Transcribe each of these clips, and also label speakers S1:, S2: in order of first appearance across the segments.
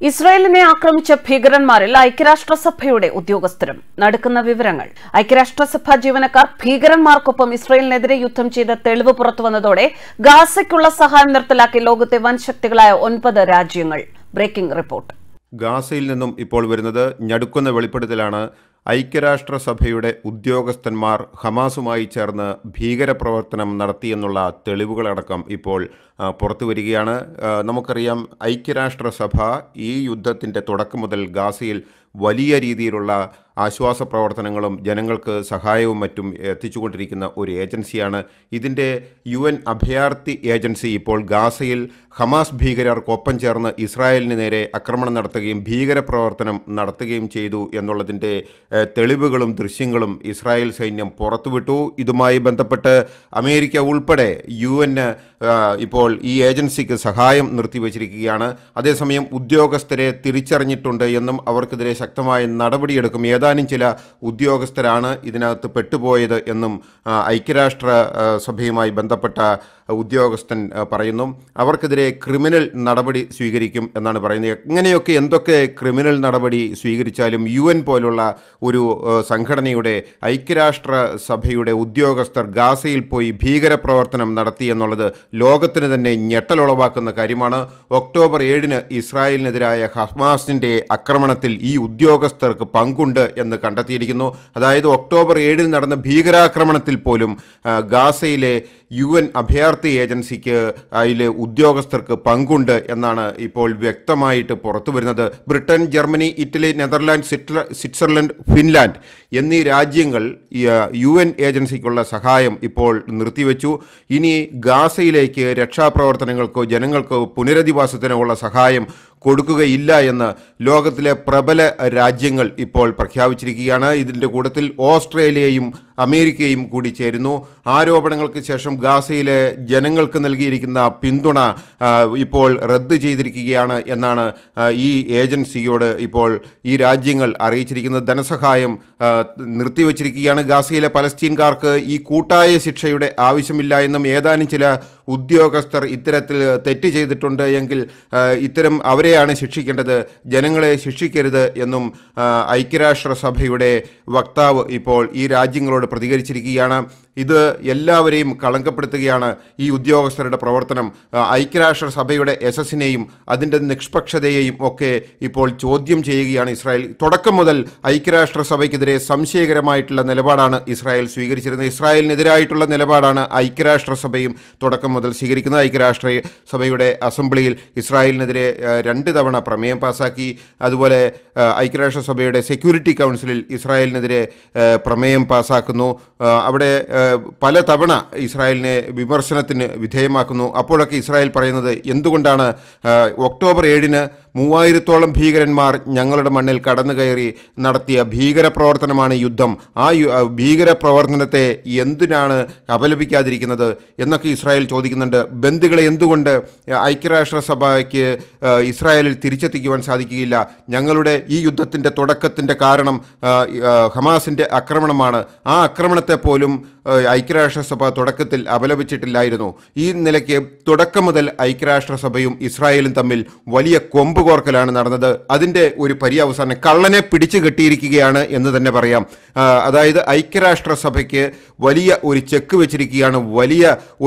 S1: ഇസ്രായേലിനെ ആക്രമിച്ച ഭീകരന്മാരിൽ ഐക്യരാഷ്ട്രസഭയുടെ ഉദ്യോഗസ്ഥരും. നടക്കുന്ന വിവരങ്ങൾ. ഐക്യരാഷ്ട്രസഭ ജീവനക്കാർ ഭീകരന്മാർക്കൊപ്പം ഇസ്രായേലിനെതിരെ യുദ്ധം ചെയ്ത തെളിവ് പുറത്തുവന്നതോടെ ഗാസയ്ക്കുള്ള സഹായം നിർത്തലാക്കി ലോകത്തെ വൻ ശക്തികളായ 9 രാജ്യങ്ങൾ. Breaking report.
S2: ഗാസയിൽ നിന്നും ഇപ്പോൾ വരുന്നത് ഞടുക്കുന്ന വെളിപ്പെടുത്തലാണ്. ഐക്യരാഷ്ട്രസഭയുടെ ഉദ്യോഗസ്ഥന്മാർ ഹമാസുമായി ചേർന്ന് ഭീകരപ്രവർത്തനം നടത്തിയെന്നുള്ള തെളിവുകളടക്കം ഇപ്പോൾ പുറത്തു വരികയാണ്. നമുക്കറിയാം, ഐക്യരാഷ്ട്രസഭ ഈ യുദ്ധത്തിൻ്റെ തുടക്കം മുതൽ ഗാസയിൽ വലിയ രീതിയിലുള്ള ആശ്വാസ പ്രവർത്തനങ്ങളും ജനങ്ങൾക്ക് സഹായവും മറ്റും എത്തിച്ചുകൊണ്ടിരിക്കുന്ന ഒരു ഏജൻസിയാണ്. ഇതിൻ്റെ UN അഭയാർത്ഥി ഏജൻസി ഇപ്പോൾ ഗാസയിൽ ഹമാസ് ഭീകരർക്കൊപ്പം ചേർന്ന് ഇസ്രായേലിന് നേരെ ആക്രമണം നടത്തുകയും ഭീകരപ്രവർത്തനം നടത്തുകയും ചെയ്തു എന്നുള്ളതിൻ്റെ തെളിവുകളും ദൃശ്യങ്ങളും ഇസ്രായേൽ സൈന്യം പുറത്തുവിട്ടു. ഇതുമായി ബന്ധപ്പെട്ട് അമേരിക്ക ഉൾപ്പെടെ UN ഇപ്പോൾ ഈ ഏജൻസിക്ക് സഹായം നിർത്തിവച്ചിരിക്കുകയാണ്. അതേസമയം ഉദ്യോഗസ്ഥരെ തിരിച്ചറിഞ്ഞിട്ടുണ്ട് എന്നും അവർക്കെതിരെ ശക്തമായ നടപടിയെടുക്കും, ഏതാനും ചില ഉദ്യോഗസ്ഥരാണ് ഇതിനകത്ത് പെട്ടുപോയത് എന്നും ഐക്യരാഷ്ട്ര സഭയുമായി ബന്ധപ്പെട്ട ഉദ്യോഗസ്ഥൻ പറയുന്നു. അവർക്കെതിരെ ക്രിമിനൽ നടപടി സ്വീകരിക്കും എന്നാണ് പറയുന്നത്. ഇങ്ങനെയൊക്കെ എന്തൊക്കെ ക്രിമിനൽ നടപടി സ്വീകരിച്ചാലും UN പോലുള്ള ഒരു സംഘടനയുടെ ഐക്യരാഷ്ട്ര സഭയുടെ ഉദ്യോഗസ്ഥർ ഗാസയിൽ പോയി ഭീകരപ്രവർത്തനം നടത്തി എന്നുള്ളത് ലോകത്തിന് തന്നെ ഞെട്ടലുളവാക്കുന്ന കാര്യമാണ്. ഒക്ടോബർ 7 ഇസ്രായേലിനെതിരായ ഹമാസിൻ്റെ ആക്രമണത്തിൽ ഈ ഉദ്യോഗസ്ഥർക്ക് പങ്കുണ്ട് എന്ന് കണ്ടെത്തിയിരിക്കുന്നു. അതായത് ഒക്ടോബർ 7 നടന്ന ഭീകരാക്രമണത്തിൽ പോലും ഗാസയിലെ UN അഭയാർത്ഥി ഏജൻസിക്ക് അതിലെ ഉദ്യോഗസ്ഥർക്ക് പങ്കുണ്ട് എന്നാണ് ഇപ്പോൾ വ്യക്തമായിട്ട് പുറത്തു വരുന്നത്. Britain, Germany, Italy, Netherland, Switzerland, Finland എന്നീ രാജ്യങ്ങൾ UN ഏജൻസിക്കുള്ള സഹായം ഇപ്പോൾ നിർത്തിവെച്ചു. ഇനി ഗാസയിലേക്ക് രക്ഷാപ്രവർത്തനങ്ങൾക്കോ ജനങ്ങൾക്കോ പുനരധിവാസത്തിനോ ഉള്ള സഹായം കൊടുക്കുകയില്ല എന്ന് ലോകത്തിലെ പ്രബല രാജ്യങ്ങൾ ഇപ്പോൾ പ്രഖ്യാപിച്ചിരിക്കുകയാണ്. ഇതിൻ്റെ കൂട്ടത്തിൽ ഓസ്ട്രേലിയയും അമേരിക്കയും കൂടി ചേരുന്നു. ആരോപണങ്ങൾക്ക് ശേഷം ഗാസയിലെ ജനങ്ങൾക്ക് നൽകിയിരിക്കുന്ന പിന്തുണ ഇപ്പോൾ റദ്ദ് ചെയ്തിരിക്കുകയാണ് എന്നാണ് ഈ ഏജൻസിയോട് ഇപ്പോൾ ഈ രാജ്യങ്ങൾ അറിയിച്ചിരിക്കുന്നത്. ധനസഹായം നിർത്തിവച്ചിരിക്കുകയാണ്. ഗാസയിലെ പലസ്തീൻകാർക്ക് ഈ കൂട്ടായ ശിക്ഷയുടെ ആവശ്യമില്ല എന്നും ഏതാനും ചില ഉദ്യോഗസ്ഥർ ഇത്തരത്തിൽ തെറ്റ് ചെയ്തിട്ടുണ്ട് എങ്കിൽ ഇത്തരം അവരെയാണ് ശിക്ഷിക്കേണ്ടത്, ജനങ്ങളെ ശിക്ഷിക്കരുത് എന്നും ഐക്യരാഷ്ട്രസഭയുടെ വക്താവ് ഇപ്പോൾ ഈ രാജ്യങ്ങളോട് പ്രതികരിച്ചിരിക്കുകയാണ്. ഇത് എല്ലാവരെയും കളങ്കപ്പെടുത്തുകയാണ് ഈ ഉദ്യോഗസ്ഥരുടെ പ്രവർത്തനം. ഐക്യരാഷ്ട്രസഭയുടെ യശസ്സിനെയും അതിൻ്റെ നിഷ്പക്ഷതയെയും ഒക്കെ ഇപ്പോൾ ചോദ്യം ചെയ്യുകയാണ് ഇസ്രായേൽ. തുടക്കം മുതൽ ഐക്യരാഷ്ട്രസഭയ്ക്കെതിരെ സംശയകരമായിട്ടുള്ള നിലപാടാണ് ഇസ്രായേൽ സ്വീകരിച്ചിരുന്നത്. ഇസ്രായേലിനെതിരായിട്ടുള്ള നിലപാടാണ് ഐക്യരാഷ്ട്രസഭയും തുടക്കം മുതൽ സ്വീകരിക്കുന്നത്. ഐക്യരാഷ്ട്രസഭയുടെ അസംബ്ലിയിൽ ഇസ്രായേലിനെതിരെ 2 തവണ പ്രമേയം പാസാക്കി. അതുപോലെ ഐക്യരാഷ്ട്രസഭയുടെ സെക്യൂരിറ്റി കൗൺസിലിൽ ഇസ്രായേലിനെതിരെ പ്രമേയം പാസാക്കുന്നു. അവിടെ പല തവണ ഇസ്രായേലിനെ വിമർശനത്തിന് വിധേയമാക്കുന്നു. അപ്പോഴൊക്കെ ഇസ്രായേൽ പറയുന്നത്, എന്തുകൊണ്ടാണ് ഒക്ടോബർ 7 3000-ഓളം ഭീകരന്മാർ ഞങ്ങളുടെ മണ്ണിൽ കടന്നു കയറി നടത്തിയ ഭീകരപ്രവർത്തനമാണ് യുദ്ധം, ആ ഭീകരപ്രവർത്തനത്തെ എന്തിനാണ് അപലപിക്കാതിരിക്കുന്നത് എന്നൊക്കെ ഇസ്രായേൽ ചോദിക്കുന്നുണ്ട്. ബന്ദികളെ എന്തുകൊണ്ട് ഐക്യരാഷ്ട്രസഭയ്ക്ക് ഇസ്രായേലിൽ തിരിച്ചെത്തിക്കുവാൻ സാധിക്കുകയില്ല? ഞങ്ങളുടെ ഈ യുദ്ധത്തിൻ്റെ തുടക്കത്തിൻ്റെ കാരണം ഹമാസിൻ്റെ ആക്രമണമാണ്. ആ ആക്രമണത്തെ പോലും ഐക്യരാഷ്ട്രസഭ തുടക്കത്തിൽ അപലപിച്ചിട്ടില്ലായിരുന്നു. ഈ നിലയ്ക്ക് തുടക്കം മുതൽ ഐക്യരാഷ്ട്രസഭയും ഇസ്രായേലും തമ്മിൽ വലിയ കൊമ്പുകോർക്കലാണ് നടന്നത്. അതിൻ്റെ ഒരു പര്യവസാനം കള്ളനെ പിടിച്ചു കെട്ടിയിരിക്കുകയാണ് എന്ന് തന്നെ പറയാം. അതായത് ഐക്യരാഷ്ട്രസഭയ്ക്ക് വലിയ ഒരു ചെക്ക് വെച്ചിരിക്കുകയാണ്, വലിയ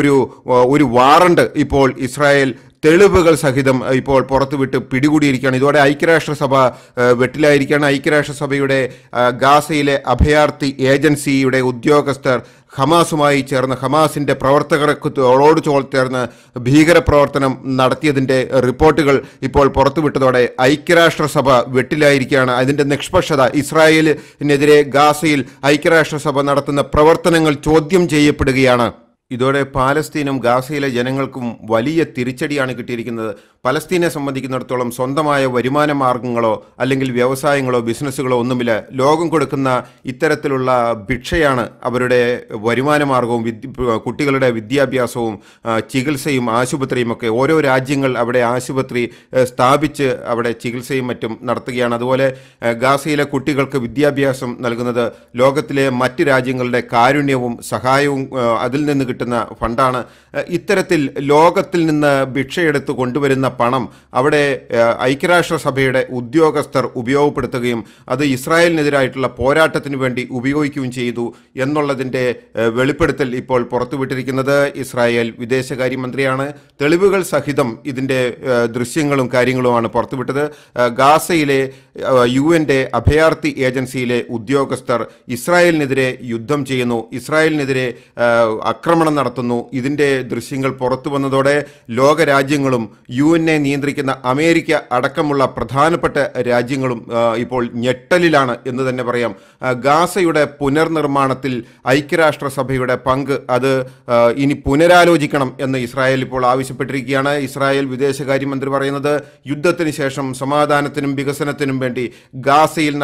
S2: ഒരു വാറണ്ട് ഇപ്പോൾ ഇസ്രായേൽ തെളിവുകൾ സഹിതം ഇപ്പോൾ പുറത്തുവിട്ട് പിടികൂടിയിരിക്കുകയാണ്. ഇതോടെ ഐക്യരാഷ്ട്രസഭ വെട്ടിലായിരിക്കുകയാണ്. ഐക്യരാഷ്ട്രസഭയുടെ ഗാസയിലെ അഭയാർത്ഥി ഏജൻസിയുടെ ഉദ്യോഗസ്ഥർ ഹമാസുമായി ചേർന്ന് ഹമാസിൻ്റെ പ്രവർത്തകരോട് ചേർന്ന് ഭീകരപ്രവർത്തനം നടത്തിയതിൻ്റെ റിപ്പോർട്ടുകൾ ഇപ്പോൾ പുറത്തുവിട്ടതോടെ ഐക്യരാഷ്ട്രസഭ വെട്ടിലായിരിക്കുകയാണ്. അതിൻ്റെ നിഷ്പക്ഷത, ഇസ്രായേലിനെതിരെ ഗാസയിൽ ഐക്യരാഷ്ട്രസഭ നടത്തുന്ന പ്രവർത്തനങ്ങൾ ചോദ്യം ചെയ്യപ്പെടുകയാണ്. ഇതോടെ പാലസ്തീനും ഗാസയിലെ ജനങ്ങൾക്കും വലിയ തിരിച്ചടിയാണ് കിട്ടിയിരിക്കുന്നത്. പലസ്തീനെ സംബന്ധിക്കുന്നിടത്തോളം സ്വന്തമായ വരുമാന മാർഗങ്ങളോ അല്ലെങ്കിൽ വ്യവസായങ്ങളോ ബിസിനസ്സുകളോ ഒന്നുമില്ല. ലോകം കൊടുക്കുന്ന ഇത്തരത്തിലുള്ള ഭിക്ഷയാണ് അവരുടെ വരുമാന മാർഗവും കുട്ടികളുടെ വിദ്യാഭ്യാസവും ചികിത്സയും ആശുപത്രിയും ഒക്കെ. ഓരോ രാജ്യങ്ങൾ അവിടെ ആശുപത്രി സ്ഥാപിച്ച് അവിടെ ചികിത്സയും മറ്റും നടത്തുകയാണ്. അതുപോലെ ഗാസയിലെ കുട്ടികൾക്ക് വിദ്യാഭ്യാസം നൽകുന്നത് ലോകത്തിലെ മറ്റ് രാജ്യങ്ങളുടെ കാരുണ്യവും സഹായവും അതിൽ നിന്ന് കിട്ടുന്ന കിട്ടുന്ന ഫണ്ടാണ്. ഇത്തരത്തിൽ ലോകത്തിൽ നിന്ന് ഭിക്ഷയെടുത്ത് കൊണ്ടുവരുന്ന പണം അവിടെ ഐക്യരാഷ്ട്രസഭയുടെ ഉദ്യോഗസ്ഥർ ഉപയോഗപ്പെടുത്തുകയും അത് ഇസ്രായേലിനെതിരായിട്ടുള്ള പോരാട്ടത്തിന് വേണ്ടി ഉപയോഗിക്കുകയും ചെയ്തു എന്നുള്ളതിൻ്റെ വെളിപ്പെടുത്തൽ ഇപ്പോൾ പുറത്തുവിട്ടിരിക്കുന്നത് ഇസ്രായേൽ വിദേശകാര്യമന്ത്രിയാണ്. തെളിവുകൾ സഹിതം ഇതിൻ്റെ ദൃശ്യങ്ങളും കാര്യങ്ങളുമാണ് പുറത്തുവിട്ടത്. ഗാസയിലെ UN അഭയാർത്ഥി ഏജൻസിയിലെ ഉദ്യോഗസ്ഥർ ഇസ്രായേലിനെതിരെ യുദ്ധം ചെയ്യുന്നു, ഇസ്രായേലിനെതിരെ ആക്രമണം നടത്തുന്നു. ഇതിൻ്റെ ദൃശ്യങ്ങൾ പുറത്തു വന്നതോടെ ലോകരാജ്യങ്ങളും UN നിയന്ത്രിക്കുന്ന അമേരിക്ക അടക്കമുള്ള പ്രധാനപ്പെട്ട രാജ്യങ്ങളും ഇപ്പോൾ ഞെട്ടലിലാണ് എന്ന് തന്നെ പറയാം. ഗാസയുടെ പുനർനിർമ്മാണത്തിൽ ഐക്യരാഷ്ട്രസഭയുടെ പങ്ക് അത് ഇനി പുനരാലോചിക്കണം എന്ന് ഇസ്രായേൽ ഇപ്പോൾ ആവശ്യപ്പെട്ടിരിക്കുകയാണ്. ഇസ്രായേൽ വിദേശകാര്യമന്ത്രി പറയുന്നത് യുദ്ധത്തിന് ശേഷം സമാധാനത്തിനും വികസനത്തിനും വേണ്ടി ഗാസയിൽ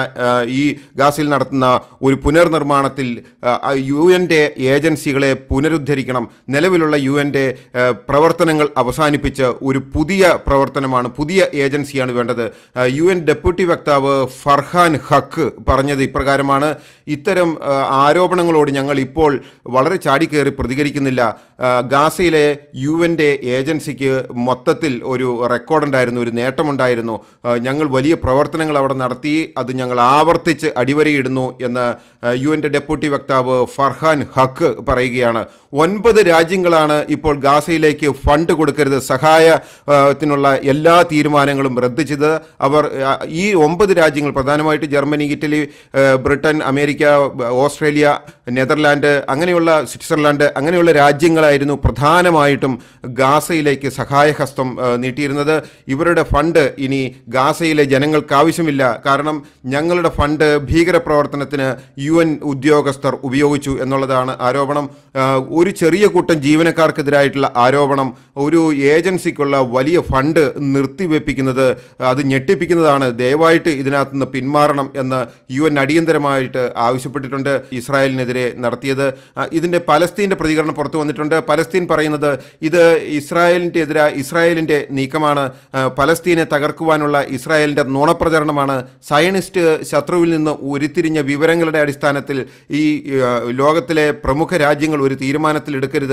S2: നടത്തുന്ന ഒരു പുനർനിർമ്മാണത്തിൽ UN ഏജൻസികളെ പുനരുദ്ധരിക്കണം. നിലവിലുള്ള UN പ്രവർത്തനങ്ങൾ അവസാനിപ്പിച്ച് ഒരു പുതിയ പ്രവർത്തനമാണ്, പുതിയ ഏജൻസിയാണ് വേണ്ടത്. UN ഡെപ്യൂട്ടി വക്താവ് ഫർഹാൻ ഹക്ക് പറഞ്ഞത് ഇപ്രകാരമാണ്: ഇത്തരം ആരോപണങ്ങളോട് ഞങ്ങൾ ഇപ്പോൾ വളരെ ചാടിക്കയറി പ്രതികരിക്കുന്നില്ല. ഗാസയിലെ UN ഏജൻസിക്ക് മൊത്തത്തിൽ ഒരു റെക്കോർഡുണ്ടായിരുന്നു, ഒരു നേട്ടമുണ്ടായിരുന്നു. ഞങ്ങൾ വലിയ പ്രവർത്തനങ്ങൾ അവിടെ നടത്തി, അത് ഞങ്ങൾ ആവർത്തിച്ച് അടിവരയിടുന്നു എന്ന് UN ഡെപ്യൂട്ടി വക്താവ് ഫർഹാൻ ഹക്ക് പറയുകയാണ്. 9 രാജ്യങ്ങളാണ് ഇപ്പോൾ ഗാസയിലേക്ക് ഫണ്ട് കൊടുക്കരുത്, സഹായത്തിനുള്ള എല്ലാ തീരുമാനങ്ങളും റദ്ദ് ചെയ്ത്. അവർ ഈ 9 രാജ്യങ്ങൾ പ്രധാനമായിട്ട് Germany, Italy, Britain, America, Australia, Netherland, അങ്ങനെയുള്ള സ്വിറ്റ്സർലാൻഡ്, അങ്ങനെയുള്ള രാജ്യങ്ങളായിരുന്നു പ്രധാനമായിട്ടും ഗാസയിലേക്ക് സഹായഹസ്തം നീട്ടിയിരുന്നത്. ഇവരുടെ ഫണ്ട് ഇനി ഗാസയിലെ ജനങ്ങൾക്ക് ആവശ്യമില്ല, കാരണം ഞങ്ങളുടെ ഫണ്ട് ഭീകരപ്രവർത്തനത്തിന് UN ഉദ്യോഗസ്ഥർ ഉപയോഗിച്ചു എന്നുള്ളതാണ് ആരോപണം. ഒരു ചെറിയ കൂട്ടം ജീവനക്കാർക്കെതിരായിട്ടുള്ള ആരോപണം ഒരു ഏജൻസിക്കുള്ള വലിയ ഫണ്ട് നിർത്തിവെപ്പിക്കുന്നത് അത് ഞെട്ടിപ്പിക്കുന്നതാണ്. ദയവായിട്ട് ഇതിനകത്ത് നിന്ന് പിന്മാറണം എന്ന് UN അടിയന്തരമായിട്ട് ആവശ്യപ്പെട്ടിട്ടുണ്ട്. ഇസ്രായേലിനെതിരെ നടത്തിയത് ഇതിൻ്റെ പലസ്തീൻ്റെ പ്രതികരണം പുറത്തു വന്നിട്ടുണ്ട്. പലസ്തീൻ പറയുന്നത് ഇത് ഇസ്രായേലിൻ്റെ നീക്കമാണ്, പലസ്തീനെ തകർക്കുവാനുള്ള ഇസ്രായേലിൻ്റെ നുണപ്രചരണമാണ്. സയനിസ്റ്റ് ശത്രുവിൽ നിന്ന് ഉരുത്തിരിഞ്ഞ വിവരങ്ങളുടെ അടിസ്ഥാനത്തിൽ ഈ ലോകത്തിലെ പ്രമുഖ രാജ്യങ്ങൾ ഒരു തീരുമാനത്തിൽ എടുക്കരുത്.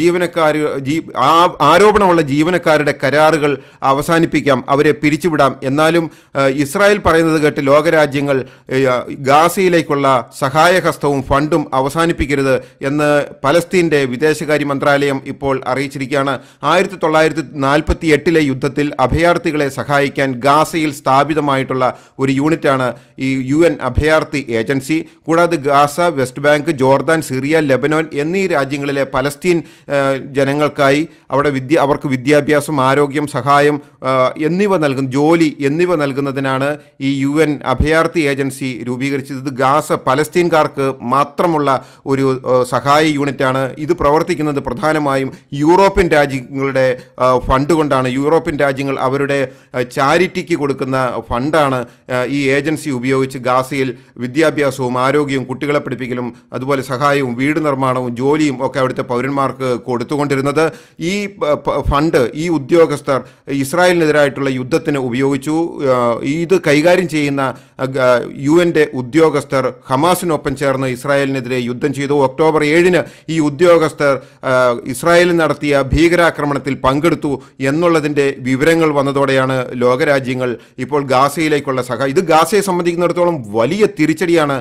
S2: ആരോപണമുള്ള ജീവനക്കാരുടെ കരാറുകൾ അവസാനിപ്പിക്കാം, അവരെ പിരിച്ചുവിടാം. എന്നാലും ഇസ്രായേൽ പറയുന്നത് കേട്ട് ലോകരാജ്യങ്ങൾ ഗാസയിലേക്കുള്ള സഹായഹസ്തവും ഫണ്ടും അവസാനിപ്പിക്കരുത് എന്ന് പലസ്തീൻ്റെ വിദേശകാര്യ മന്ത്രാലയം ഇപ്പോൾ അറിയിച്ചിരിക്കുകയാണ്. 1948 യുദ്ധത്തിൽ അഭയാർത്ഥികളെ സഹായിക്കാൻ ഗാസയിൽ സ്ഥാപിതമായിട്ടുള്ള ഒരു യൂണിറ്റാണ് ഈ UN അഭയാർത്ഥി ഏജൻസി. കൂടാതെ Gaza, West Bank, Jordan, Syria, Lebanon എന്നീ രാജ്യങ്ങളിലെ പലസ്തീൻ ജനങ്ങൾക്കായി അവർക്ക് വിദ്യാഭ്യാസം, ആരോഗ്യം, സഹായം ജോലി എന്നിവ നൽകുന്നതിനാണ് ഈ UN അഭയാർത്ഥി ഏജൻസി രൂപീകരിച്ചത്. ഇത് ഗാസ പലസ്തീൻകാർക്ക് മാത്രമുള്ള ഒരു സഹായ യൂണിറ്റാണ്. ഇത് പ്രവർത്തിക്കുന്നത് പ്രധാനമായും യൂറോപ്യൻ രാജ്യങ്ങളുടെ ഫണ്ട് കൊണ്ടാണ്. യൂറോപ്യൻ രാജ്യങ്ങൾ അവരുടെ ചാരിറ്റിക്ക് കൊടുക്കുന്ന ഫണ്ടാണ് ഈ ഏജൻസി ഉപയോഗിച്ച് ഗാസയിൽ വിദ്യാഭ്യാസവും ആരോഗ്യവും കുട്ടികളെ പഠിപ്പിക്കലും അതുപോലെ സഹായവും വീട് നിർമ്മാണവും ജോലിയും ഒക്കെ അവിടുത്തെ പൗരന്മാർക്ക് കൊടുത്തുകൊണ്ടിരുന്നത്. ഈ ഫണ്ട് ഈ ഉദ്യോഗസ്ഥർ ഇസ്രായേലിനെതിരായിട്ടുള്ള യുദ്ധത്തിന് ഉപയോഗിച്ചു. ഇത് കൈകാര്യം ചെയ്യുന്ന UN ഉദ്യോഗസ്ഥർ ഹമാസിനൊപ്പം ചേർന്ന് ഇസ്രായേലിനെതിരെ യുദ്ധം ചെയ്തു. ഒക്ടോബർ 7 ഈ ഉദ്യോഗസ്ഥർ ഇസ്രായേലിൽ നടത്തിയ ഭീകരാക്രമണത്തിൽ പങ്കെടുത്തു എന്നുള്ളതിൻ്റെ വിവരങ്ങൾ വന്നതോടെയാണ് ലോകരാജ്യങ്ങൾ ഇപ്പോൾ ഗാസയിലേക്കുള്ള ഇത് ഗാസയെ സംബന്ധിക്കുന്നിടത്തോളം വലിയ തിരിച്ചടിയാണ്.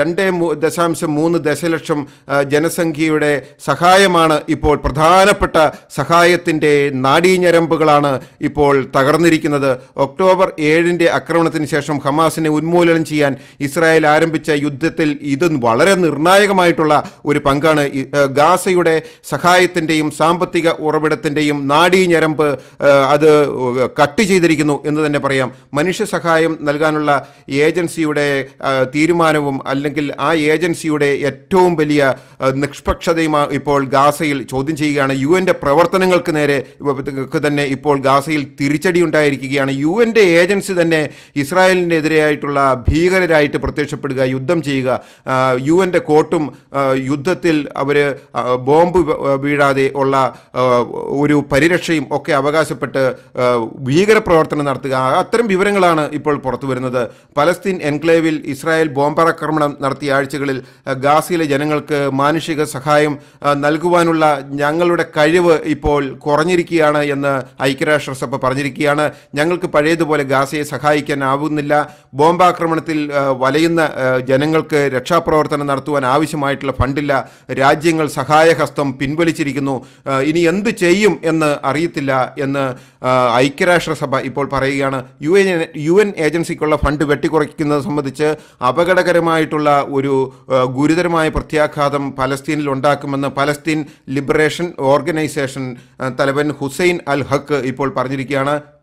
S2: 2.3 ദശലക്ഷം ജനസംഖ്യയുടെ സഹായമാണ് ഇപ്പോൾ പ്രധാനപ്പെട്ട സഹായത്തിൻ്റെ നാഡീഞരമ്പുകളാണ് ഇപ്പോൾ തകർന്നിരിക്കുന്നത്. ഒക്ടോബർ 7 ആക്രമണത്തിന് ശേഷം ഹമാസിനെ ഉന്മൂലനം ചെയ്യാൻ ഇസ്രായേൽ ആരംഭിച്ച യുദ്ധത്തിൽ ഇത് വളരെ നിർണായകമായിട്ടുള്ള ഒരു പങ്കാണ്. ഗാസയുടെ സഹായത്തിൻ്റെയും സാമ്പത്തിക ഉറവിടത്തിൻ്റെയും നാഡീഞരമ്പ് അത് കട്ട് ചെയ്തിരിക്കുന്നു എന്ന് തന്നെ പറയാം. മനുഷ്യ സഹായം നൽകാനുള്ള ഏജൻസിയുടെ തീരുമാനവും അല്ലെങ്കിൽ ആ ഏജൻസിയുടെ ഏറ്റവും വലിയ നിഷ്പക്ഷതയും ഇപ്പോൾ ഗാസയിൽ ചോദ്യം ചെയ്യുകയാണ്. UN പ്രവർത്തനങ്ങൾക്ക് നേരെ തന്നെ ഇപ്പോൾ ഗാസയിൽ തിരിച്ചടി ഉണ്ടായിരിക്കുകയാണ്. UN ഏജൻസി തന്നെ ഇസ്രായേലിനെതിരെയായിട്ടുള്ള ഭീകരരായിട്ട് പ്രത്യക്ഷപ്പെടുക, യുദ്ധം ചെയ്യുക, UN കോട്ടും യുദ്ധത്തിൽ അവർ ബോംബ് വീഴാതെ ഉള്ള ഒരു പരിരക്ഷയും ഒക്കെ അവകാശപ്പെട്ട് ഭീകരപ്രവർത്തനം നടത്തുക, അത്തരം വിവരങ്ങളാണ് ഇപ്പോൾ പുറത്തു വരുന്നത്. പലസ്തീൻ എൻക്ലേവിൽ ഇസ്രായേൽ ബോംബാക്രമണം നടത്തിയ ആഴ്ചകളിൽ ഗാസയിലെ ജനങ്ങൾക്ക് മാനുഷിക സഹായം നൽകുവാനുള്ള ഞങ്ങളുടെ കഴിവ് ഇപ്പോൾ കുറഞ്ഞിരിക്കുകയാണ് എന്ന് ഐക്യരാഷ്ട്രസഭ പറഞ്ഞിരിക്കുകയാണ്. ഞങ്ങൾക്ക് പഴയതുപോലെ ഗാസയെ സഹായിക്കാനാവുന്നില്ല. ബോംബാക്രമണത്തിൽ വലയുന്ന ജനങ്ങൾക്ക് രക്ഷാപ്രവർത്തനം നടത്തുവാൻ ആവശ്യമായിട്ടുള്ള ഫണ്ടില്ല. രാജ്യങ്ങൾ സഹായഹസ്തം പിൻവലിച്ചിരിക്കുന്നു. ഇനി എന്ത് ചെയ്യും എന്ന് അറിയത്തില്ല എന്ന് ഐക്യരാഷ്ട്രസഭ ഇപ്പോൾ പറയുകയാണ്. UN ഏജൻസിക്കുള്ള ഫണ്ട് വെട്ടിക്കുറയ്ക്കുന്നത് സംബന്ധിച്ച് അപകടകരമായിട്ടുള്ള ഒരു ഗുരുതരമായ പ്രത്യാഘാതം പലസ്തീനിൽ ഉണ്ടാക്കുമെന്ന് പലസ്തീൻ ലിബറേഷൻ ഓർഗനൈസേഷൻ തലവൻ ഹുസൈൻ അൽ ഹക്ക് ഇപ്പോൾ പറഞ്ഞിരിക്കുകയാണ്.